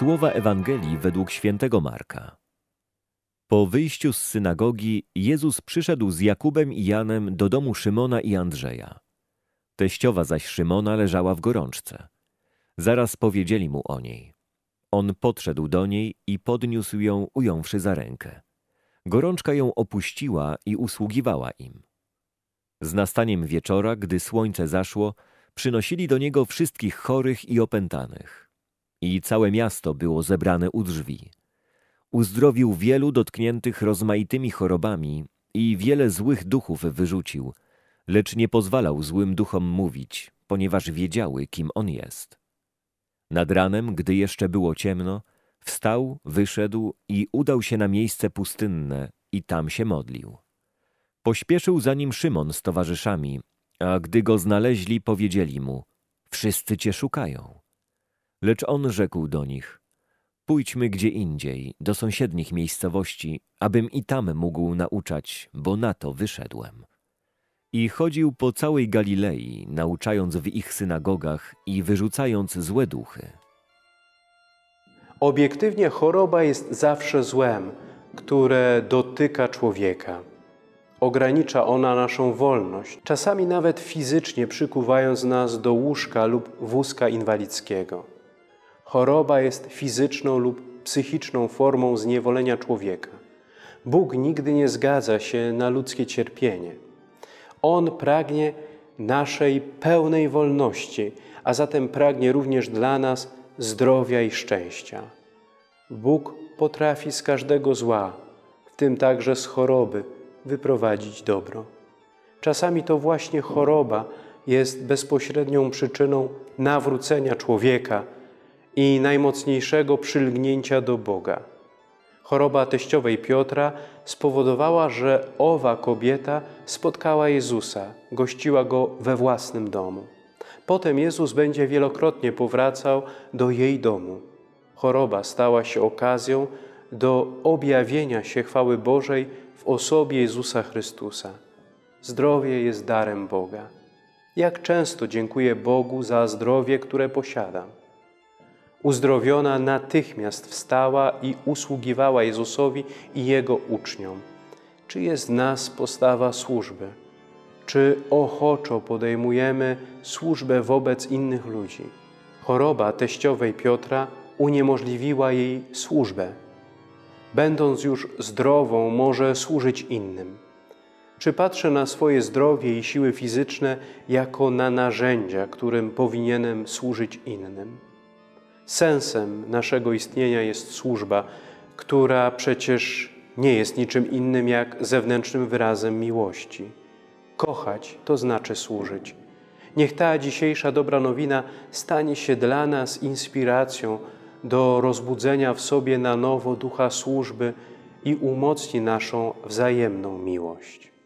Słowa Ewangelii według świętego Marka. Po wyjściu z synagogi Jezus przyszedł z Jakubem i Janem do domu Szymona i Andrzeja. Teściowa zaś Szymona leżała w gorączce. Zaraz powiedzieli mu o niej. On podszedł do niej i podniósł ją, ująwszy za rękę. Gorączka ją opuściła i usługiwała im. Z nastaniem wieczora, gdy słońce zaszło, przynosili do niego wszystkich chorych i opętanych. I całe miasto było zebrane u drzwi. Uzdrowił wielu dotkniętych rozmaitymi chorobami i wiele złych duchów wyrzucił, lecz nie pozwalał złym duchom mówić, ponieważ wiedziały, kim on jest. Nad ranem, gdy jeszcze było ciemno, wstał, wyszedł i udał się na miejsce pustynne i tam się modlił. Pośpieszył za nim Szymon z towarzyszami, a gdy go znaleźli, powiedzieli mu: wszyscy cię szukają. Lecz on rzekł do nich: pójdźmy gdzie indziej, do sąsiednich miejscowości, abym i tam mógł nauczać, bo na to wyszedłem. I chodził po całej Galilei, nauczając w ich synagogach i wyrzucając złe duchy. Obiektywnie choroba jest zawsze złem, które dotyka człowieka. Ogranicza ona naszą wolność, czasami nawet fizycznie przykuwając nas do łóżka lub wózka inwalidzkiego. Choroba jest fizyczną lub psychiczną formą zniewolenia człowieka. Bóg nigdy nie zgadza się na ludzkie cierpienie. On pragnie naszej pełnej wolności, a zatem pragnie również dla nas zdrowia i szczęścia. Bóg potrafi z każdego zła, w tym także z choroby, wyprowadzić dobro. Czasami to właśnie choroba jest bezpośrednią przyczyną nawrócenia człowieka i najmocniejszego przylgnięcia do Boga. Choroba teściowej Piotra spowodowała, że owa kobieta spotkała Jezusa, gościła Go we własnym domu. Potem Jezus będzie wielokrotnie powracał do jej domu. Choroba stała się okazją do objawienia się chwały Bożej w osobie Jezusa Chrystusa. Zdrowie jest darem Boga. Jak często dziękuję Bogu za zdrowie, które posiadam. Uzdrowiona natychmiast wstała i usługiwała Jezusowi i Jego uczniom. Czy jest w nas postawa służby? Czy ochoczo podejmujemy służbę wobec innych ludzi? Choroba teściowej Piotra uniemożliwiła jej służbę. Będąc już zdrową, może służyć innym. Czy patrzę na swoje zdrowie i siły fizyczne jako na narzędzia, którym powinienem służyć innym? Sensem naszego istnienia jest służba, która przecież nie jest niczym innym jak zewnętrznym wyrazem miłości. Kochać to znaczy służyć. Niech ta dzisiejsza dobra nowina stanie się dla nas inspiracją do rozbudzenia w sobie na nowo ducha służby i umocni naszą wzajemną miłość.